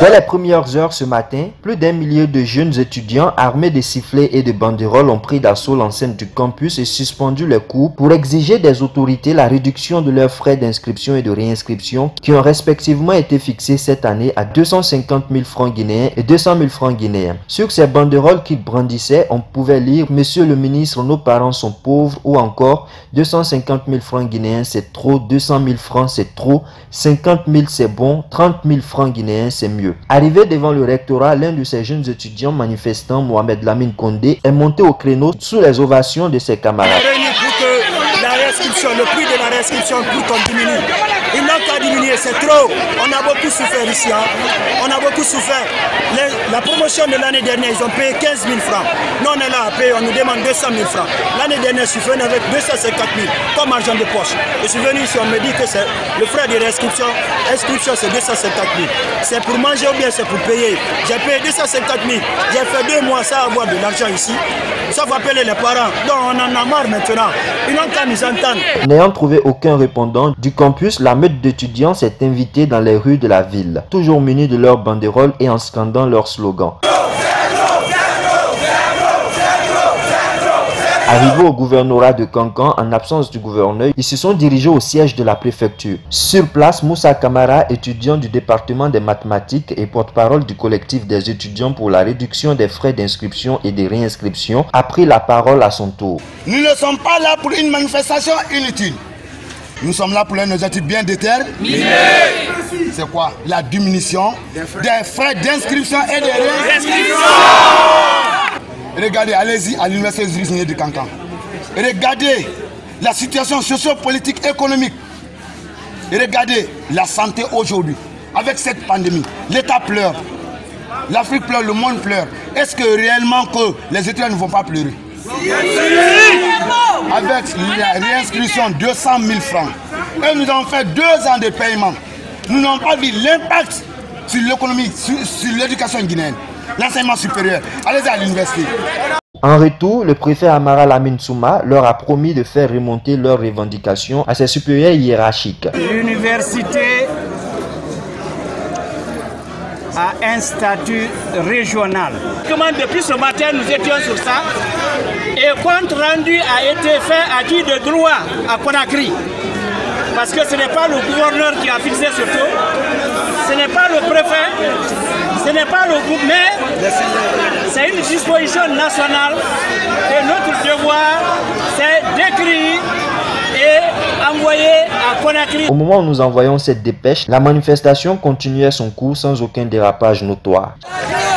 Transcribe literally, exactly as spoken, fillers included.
Dès les premières heures ce matin, plus d'un millier de jeunes étudiants armés de sifflets et de banderoles ont pris d'assaut l'enceinte du campus et suspendu les cours pour exiger des autorités la réduction de leurs frais d'inscription et de réinscription qui ont respectivement été fixés cette année à deux cent cinquante mille francs guinéens et deux cent mille francs guinéens. Sur ces banderoles qu'ils brandissaient, on pouvait lire « Monsieur le ministre, nos parents sont pauvres » ou encore « deux cent cinquante mille francs guinéens c'est trop, deux cent mille francs c'est trop, cinquante mille c'est bon, trente mille francs guinéens c'est mieux ». Arrivé devant le rectorat, l'un de ces jeunes étudiants manifestants, Mohamed Lamine Condé, est monté au créneau sous les ovations de ses camarades. La réinscription, le prix de la réinscription, le prix qu'on diminue. Il n'a qu'à diminuer, c'est trop. On a beaucoup souffert ici. Hein. On a beaucoup souffert. Les, la promotion de l'année dernière, ils ont payé quinze mille francs. Nous, on est là à payer, on nous demande deux cent mille francs. L'année dernière, je suis venu avec deux cent cinquante mille comme argent de poche. Je suis venu ici, on me dit que c'est le frais de réinscription. Inscription, c'est deux cent cinquante mille. C'est pour manger ou bien c'est pour payer. J'ai payé deux cent cinquante mille. J'ai fait deux mois sans avoir de l'argent ici. Sauf appeler les parents. Donc, on en a marre maintenant. Ils n'ont qu'à nous entendre. N'ayant trouvé aucun répondant du campus, la meute d'étudiants s'est invitée dans les rues de la ville, toujours munis de leurs banderoles et en scandant leurs slogans. Arrivés au gouvernorat de Kankan, en absence du gouverneur, ils se sont dirigés au siège de la préfecture. Sur place, Moussa Kamara, étudiant du département des mathématiques et porte-parole du collectif des étudiants pour la réduction des frais d'inscription et de réinscription, a pris la parole à son tour. Nous ne sommes pas là pour une manifestation inutile. Nous sommes là pour un objectif bien déterminé. C'est quoi? La diminution des frais d'inscription et de réinscription. Regardez, allez-y à l'université de Kankan. Regardez la situation socio-politique, économique. Regardez la santé aujourd'hui. Avec cette pandémie, l'État pleure. L'Afrique pleure, le monde pleure. Est-ce que réellement que les étudiants ne vont pas pleurer? Avec la réinscription de deux cent mille francs. Et nous avons fait deux ans de paiement. Nous n'avons pas vu l'impact sur l'économie, sur, sur l'éducation guinéenne. L'enseignement supérieur. Allez à l'université. En retour, le préfet Amara Lamine Souma leur a promis de faire remonter leurs revendications à ses supérieurs hiérarchiques. L'université a un statut régional. Depuis ce matin, nous étions sur ça. Et compte rendu a été fait à qui de droit à Conakry. Parce que ce n'est pas le gouverneur qui a fixé ce taux, ce n'est pas le préfet, ce n'est pas le groupe, mais c'est une disposition nationale et notre devoir, c'est d'écrire et envoyer à Conakry. Au moment où nous envoyons cette dépêche, la manifestation continuait son cours sans aucun dérapage notoire.